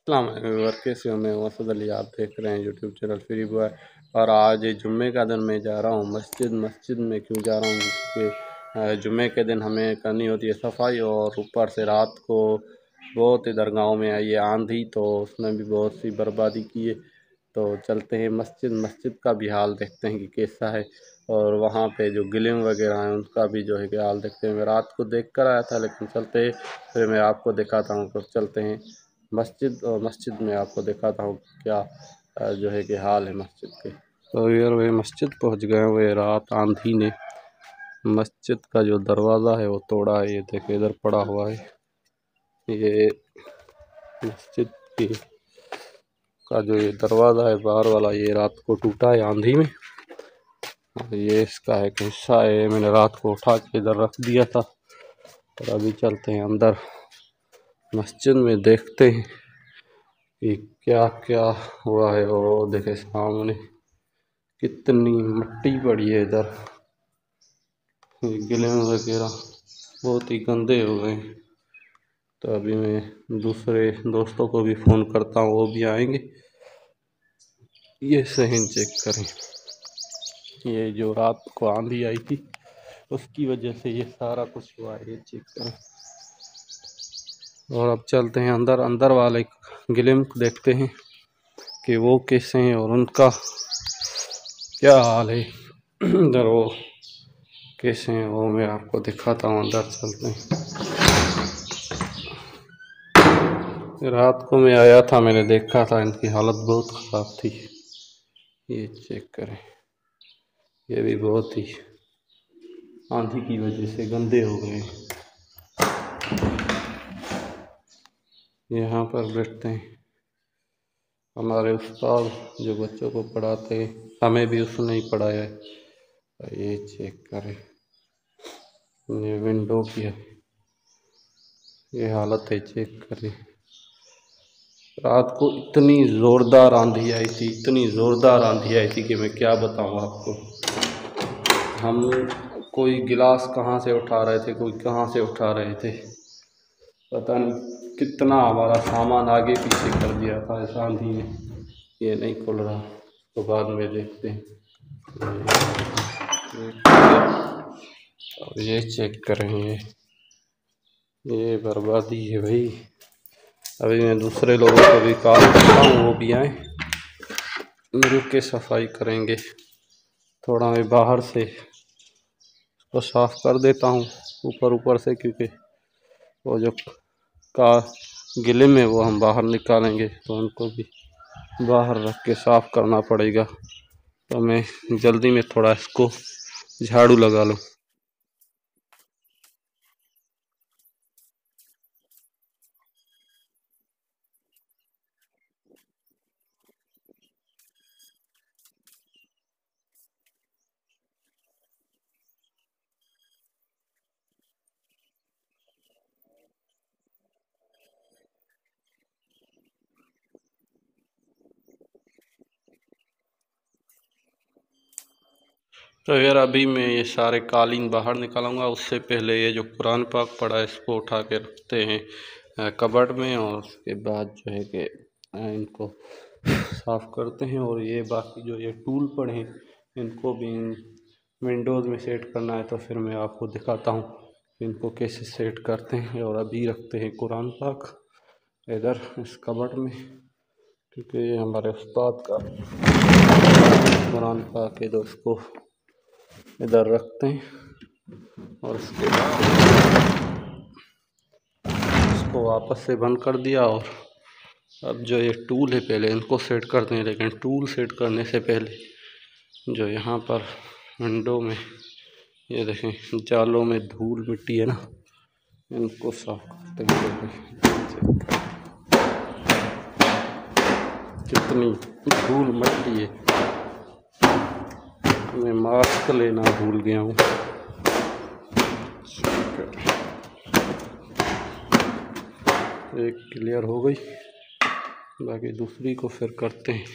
अस्सलाम वालेकुम, कैसे हो? मैं मसूद अली, आप देख रहे हैं यूट्यूब चैनल फ्री बॉय। और आज जुम्मे का दिन मैं जा रहा हूँ मस्जिद में क्यों जा रहा हूँ? क्योंकि जुम्मे के दिन हमें करनी होती है सफाई, और ऊपर से रात को बहुत इधर गांव में आई है आंधी, तो उसने भी बहुत सी बर्बादी की है। तो चलते हैं मस्जिद का भी हाल देखते हैं कि कैसा है, और वहाँ पे जो गिलिम वगैरह हैं उनका भी जो है कि हाल देखते हैं। मैं रात को देख कर आया था, लेकिन चलते फिर मैं आपको दिखाता हूँ। तो चलते हैं मस्जिद में आपको दिखाता हूँ क्या जो है कि हाल है मस्जिद के। तो यार वे मस्जिद पहुँच गए। वे रात आंधी ने मस्जिद का जो दरवाज़ा है वो तोड़ा है। ये देखो इधर पड़ा हुआ है, ये मस्जिद की का जो ये दरवाज़ा है बाहर वाला, ये रात को टूटा है आंधी में। और ये इसका एक हिस्सा है, मैंने रात को उठा के इधर रख दिया था। और अभी चलते हैं अंदर मस्जिद में, देखते हैं कि क्या क्या हुआ है। और देखे सामने कितनी मिट्टी पड़ी है इधर, गिले वगैरह बहुत ही गंदे हो गए। तो अभी मैं दूसरे दोस्तों को भी फ़ोन करता हूँ, वो भी आएंगे। ये सहन चेक करें, ये जो रात को आंधी आई थी उसकी वजह से ये सारा कुछ हुआ है, ये चेक करें। और अब चलते हैं अंदर वाले गिलिम को देखते हैं कि वो कैसे हैं और उनका क्या हाल है। इधर वो कैसे हैं वो मैं आपको दिखाता हूँ। अंदर चलते हैं। रात को मैं आया था, मैंने देखा था इनकी हालत बहुत ख़राब थी। ये चेक करें, ये भी बहुत ही आंधी की वजह से गंदे हो गए। यहाँ पर बैठते हैं हमारे उस्ताद जो बच्चों को पढ़ाते हैं, हमें भी उसने ही पढ़ाया है। ये चेक करें, ये विंडो की है, ये हालत है, चेक करें। रात को इतनी ज़ोरदार आंधी आई थी, इतनी ज़ोरदार आंधी आई थी कि मैं क्या बताऊँ आपको। हम कोई गिलास कहाँ से उठा रहे थे, कोई कहाँ से उठा रहे थे, पता नहीं कितना हमारा सामान आगे पीछे कर दिया था इस आंधी ने। ये नहीं खुल रहा, तो बाद में देखते हैं। और ये चेक करेंगे, ये बर्बादी है भाई। अभी मैं दूसरे लोगों को भी कॉल करता हूँ, वो भी आए, मिल के सफाई करेंगे। थोड़ा मैं बाहर से उसको साफ़ कर देता हूँ ऊपर से, क्योंकि वो जो का गिले में वो हम बाहर निकालेंगे, तो उनको भी बाहर रख के साफ़ करना पड़ेगा। तो मैं जल्दी में थोड़ा इसको झाड़ू लगा लूँ। तो यार अभी मैं ये सारे कालीन बाहर निकालूंगा, उससे पहले ये जो कुरान पाक पड़ा है इसको उठा के रखते हैं कबर्ड में। और उसके बाद जो है कि इनको साफ़ करते हैं। और ये बाकी जो ये टूल पड़े हैं इनको भी विंडोज़ में सेट करना है, तो फिर मैं आपको दिखाता हूँ इनको कैसे सेट करते हैं। और अभी रखते हैं कुरान पाक इधर इस कबर्ड में, क्योंकि ये हमारे उस्ताद का कुरान पाक है, तो उसको इधर रखते हैं। और उसके बाद इसको वापस से बंद कर दिया। और अब जो ये टूल है पहले इनको सेट करते हैं, लेकिन टूल सेट करने से पहले जो यहाँ पर विंडो में ये देखें जालों में धूल मिट्टी है ना, इनको साफ करते हैं। कितनी धूल मिट्टी है, मैं मास्क लेना भूल गया हूँ। एक क्लियर हो गई, बाकी दूसरी को फिर करते हैं।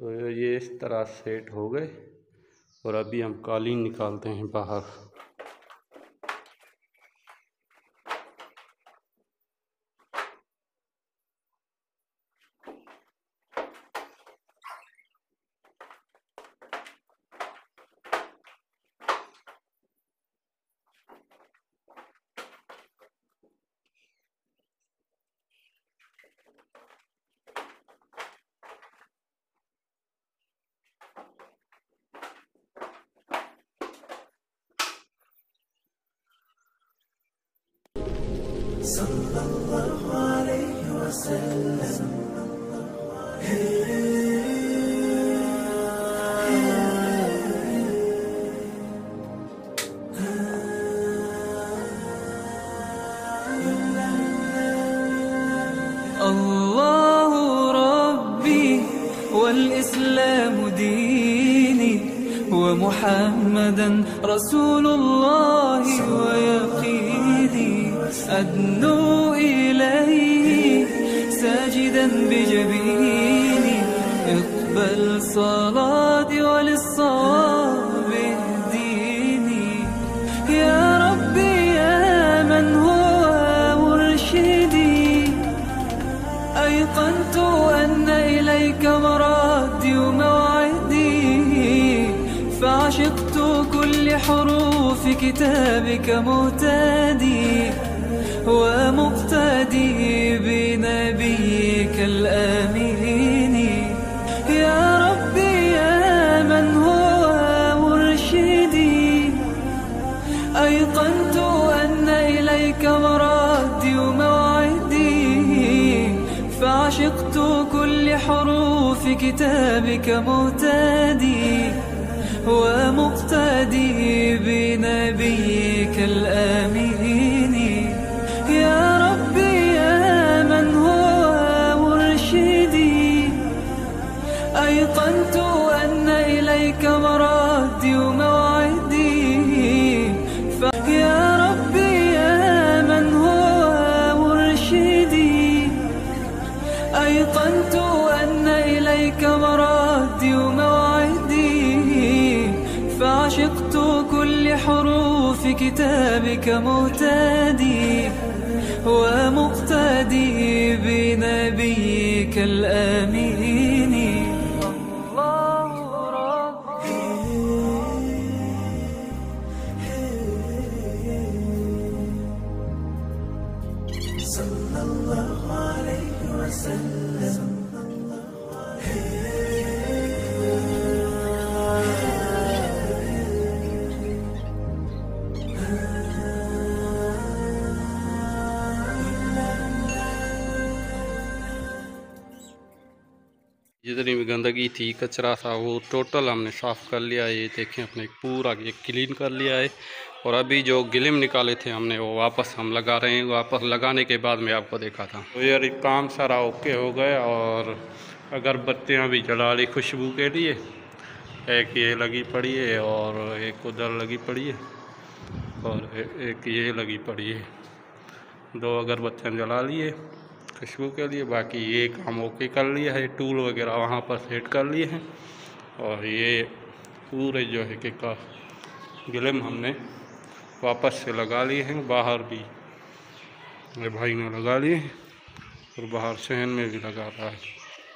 तो ये इस तरह सेट हो गए और अभी हम कालीन निकालते हैं बाहर। सल्लल्लाहु अलैहि वसल्लम। अल्लाहु रब्बी वल-इस्लामु दीनी व मुहम्मदन रसूलुल्लाहि व यक़ीनी अदनु इलैहि साजिदन बिजबीनी इक़बल सलाती वलिस्सवाब इhdini या रब्बी या मन हुवा मुर्शिदी أيقنت أن إليك مرادي وموعدي فعشقت كل حروف كتابك مهتدي ومقتدي بنبيك الآمين يا ربي يا من هو مرشدي أيقنت أن إليك مرادي وموعدي فعشقت كل حروف كتابك مهتدي ومقتدي بنبيك الآمين يا ربي يا من هو مرشدي أيقنت أن إليك مرادي وموعدي يا ربي يا من هو مرشدي أيقنت أن إليك مرادي وموعدي فعشقت كل حروف كتابك مهتدي ومقتدي بنبيك الآمين الله ربي صلى الله عليه وسلم जितनी भी गंदगी थी, कचरा था, वो टोटल हमने साफ़ कर लिया है। ये देखें, अपने पूरा ये क्लीन कर लिया है। और अभी जो गिलिम निकाले थे हमने, वो वापस हम लगा रहे हैं। वापस लगाने के बाद मैं आपको देखा था। तो यार काम सारा ओके हो गया। और अगरबत्तियाँ भी जला ली खुशबू के लिए। एक ये लगी पड़ी है और एक उधर लगी पड़ी है और एक ये लगी पड़ी है। 2 अगरबत्तियाँ जला लिए खुशबू के लिए। बाकी ये काम ओके कर लिया है। टूल वगैरह वहाँ पर सेट कर लिए हैं। और ये पूरे जो है कि का गिलिम हमने वापस से लगा लिए हैं। बाहर भी मेरे भाई ने लगा लिए हैं और बाहर सहन में भी लगा रहा है।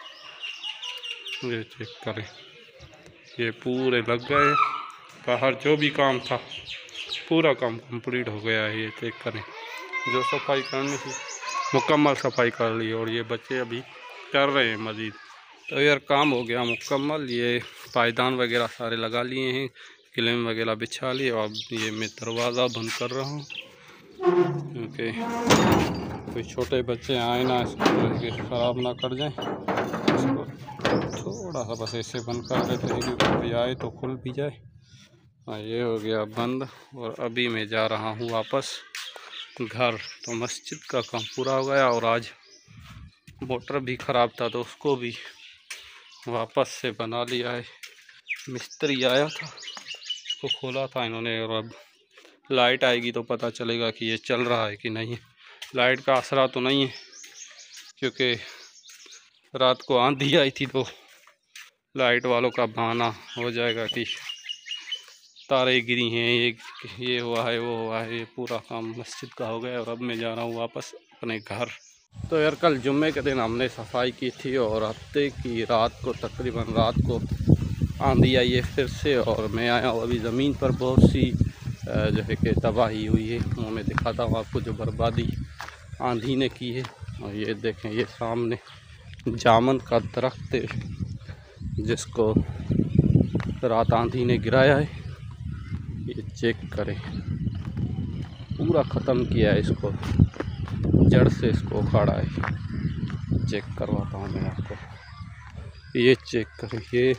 ये चेक करें, ये पूरे लग गए। बाहर जो भी काम था पूरा काम कंप्लीट हो गया है। ये चेक करें, जो सफाई करनी थी मुकम्मल सफाई कर ली। और ये बच्चे अभी कर रहे हैं मज़ीद। तो यार काम हो गया मुकम्मल। ये पायदान वगैरह सारे लगा लिए हैं, गिलिम वगैरह बिछा लिए। और ये मैं दरवाज़ा बंद कर रहा हूँ क्योंकि कोई छोटे बच्चे आए ना, इसको ख़राब ना कर जाएं। इसको थोड़ा सा बस ऐसे बंद कर देते हैं क्योंकि कोई आए तो खुल भी जाए। हाँ, ये हो गया बंद। और अभी मैं जा रहा हूँ वापस घर। तो मस्जिद का काम पूरा हो गया। और आज मोटर भी ख़राब था तो उसको भी वापस से बना लिया है। मिस्त्री आया था, उसको खोला था इन्होंने। और अब लाइट आएगी तो पता चलेगा कि ये चल रहा है कि नहीं। लाइट का असरा तो नहीं है क्योंकि रात को आंधी आई थी तो लाइट वालों का बहाना हो जाएगा कि तारे गिरी हैं, ये हुआ है, वो हुआ है। ये पूरा काम मस्जिद का हो गया और अब मैं जा रहा हूँ वापस अपने घर। तो यार कल जुम्मे के दिन हमने सफाई की थी और हफ्ते की रात को, तकरीबन रात को आंधी आई है फिर से, और मैं आया हूँ अभी ज़मीन पर। बहुत सी जो है कि तबाही हुई है, वो मैं दिखाता हूँ आपको जो बर्बादी आंधी ने की है। और ये देखें, ये सामने जामुन का दरख्त है जिसको रात आंधी ने गिराया है। ये चेक करें, पूरा ख़त्म किया है इसको, जड़ से इसको उखाड़ा है। चेक करवाता हूँ मैं आपको, ये चेक करें, ये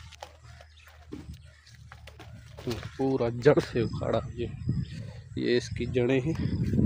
पूरा जड़ से उखाड़ा है। ये इसकी जड़ें हैं।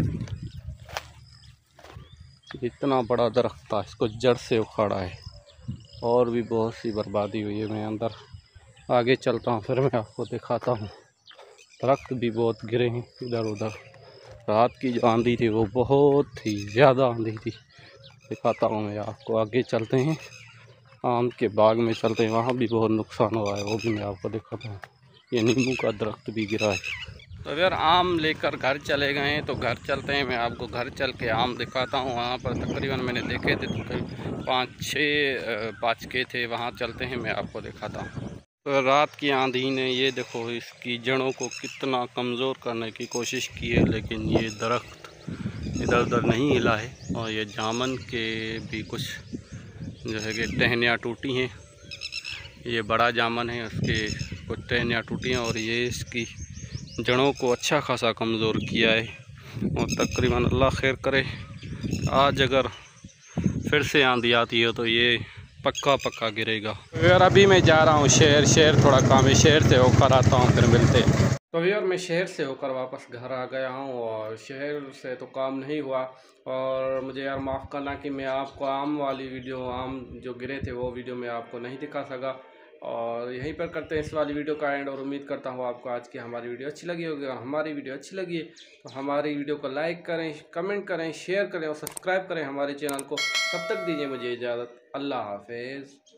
इतना बड़ा दरख्त था, इसको जड़ से उखाड़ा है। और भी बहुत सी बर्बादी हुई है। मैं अंदर आगे चलता हूँ, फिर मैं आपको दिखाता हूँ। दरख्त भी बहुत गिरे हैं इधर उधर। रात की जो आंधी थी वो बहुत ही ज़्यादा आंधी थी। दिखाता हूँ मैं आपको, आगे चलते हैं, आम के बाग में चलते हैं, वहाँ भी बहुत नुकसान हुआ है, वो भी मैं आपको दिखाता हूँ। ये नींबू का दरख्त भी गिरा है। तो अगर आम लेकर घर चले गए हैं तो घर चलते हैं, मैं आपको घर चल के आम दिखाता हूँ। वहाँ पर तकरीबन मैंने देखे थे तो 5-6 पाँच थे। वहाँ चलते हैं, मैं आपको दिखाता हूँ। तो रात की आंधी ने ये देखो इसकी जड़ों को कितना कमज़ोर करने की कोशिश की है, लेकिन ये दरख्त इधर उधर नहीं हिला है। और ये जामुन के भी कुछ जो है कि टहनियाँ टूटी हैं। ये बड़ा जामुन है, उसके कुछ टहनियाँ टूटी हैं और ये इसकी जड़ों को अच्छा खासा कमज़ोर किया है। और तकरीबन अल्लाह खैर करे, आज अगर फिर से आंधी आती है तो ये पक्का गिरेगा। यार अभी मैं जा रहा हूँ शहर थोड़ा काम है, शहर से होकर आता हूँ, फिर मिलते हैं। तो यार मैं शहर से होकर वापस घर आ गया हूँ और शहर से तो काम नहीं हुआ। और मुझे यार माफ़ करना कि मैं आपको आम वाली वीडियो, आम जो गिरे थे वो वीडियो मैं आपको नहीं दिखा सका। और यहीं पर करते हैं इस वाली वीडियो का एंड। और उम्मीद करता हूँ आपको आज की हमारी वीडियो अच्छी लगी होगी। और हमारी वीडियो अच्छी लगी है तो हमारी वीडियो को लाइक करें, कमेंट करें, शेयर करें और सब्सक्राइब करें हमारे चैनल को। तब तक दीजिए मुझे इजाज़त। अल्लाह हाफिज़।